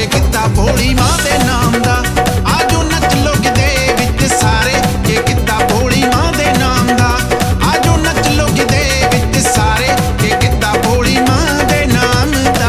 के गिद्धा भोली मां दे नाम दा। आजो नच लो गिद्धे विच सारे, के गिद्धा भोली मां दे नाम दा। आजो नच लो गिद्धे विच सारे, के गिद्धा भोली मां दे नाम दा।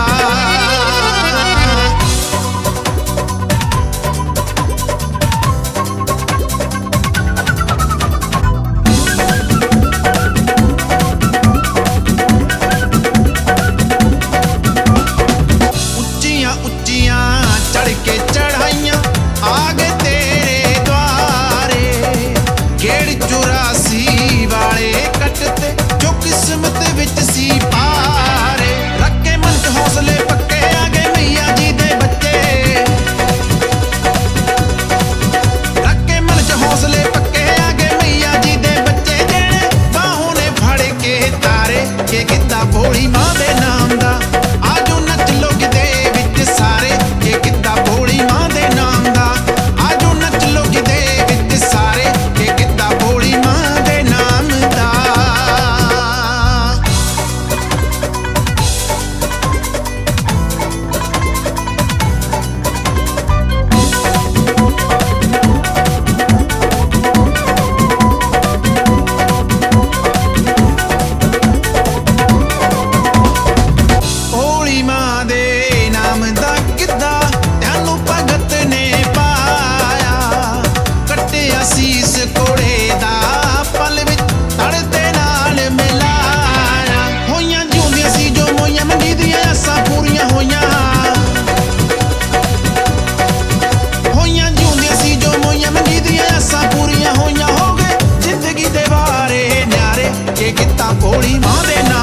चढ़ के चढ़ाइयां आगे तेरे द्वारे, गेड़ 84 वाले कटते जो किस्मत विच सी पारे। रखे मन च हौसले पक्के आगे मैया जी दे बच्चे, रखे मन च हौसले पक्के आगे मैया जी दे बच्चे। जेड़े बाहों ने फड़ के तारे, के गिद्धा भोली मां दे नाम दा। आजो नच लो गिद्धे विच सारे, के गिद्धा भोली मां दे नाम दा। आजो नच लो गिद्धे विच सारे, के गिद्धा भोली मां दे नाम दा। भोली मां दे नाम दा गिद्धा तैनू भगत ने पाया। कट्टिया सीस घोड़े दा पल विच तड़ दे नाल मिलाया। होइयां जिउंदियां सी जो मोइयां मंगी दियां आसां पूरियां होइयां। होइयां जिउंदियां सी जो मोइयां मंगी दियां आसां पूरियां होइयां। हो गए जिंदगी दे वारे न्यारे, के गिद्धा भोली मां दे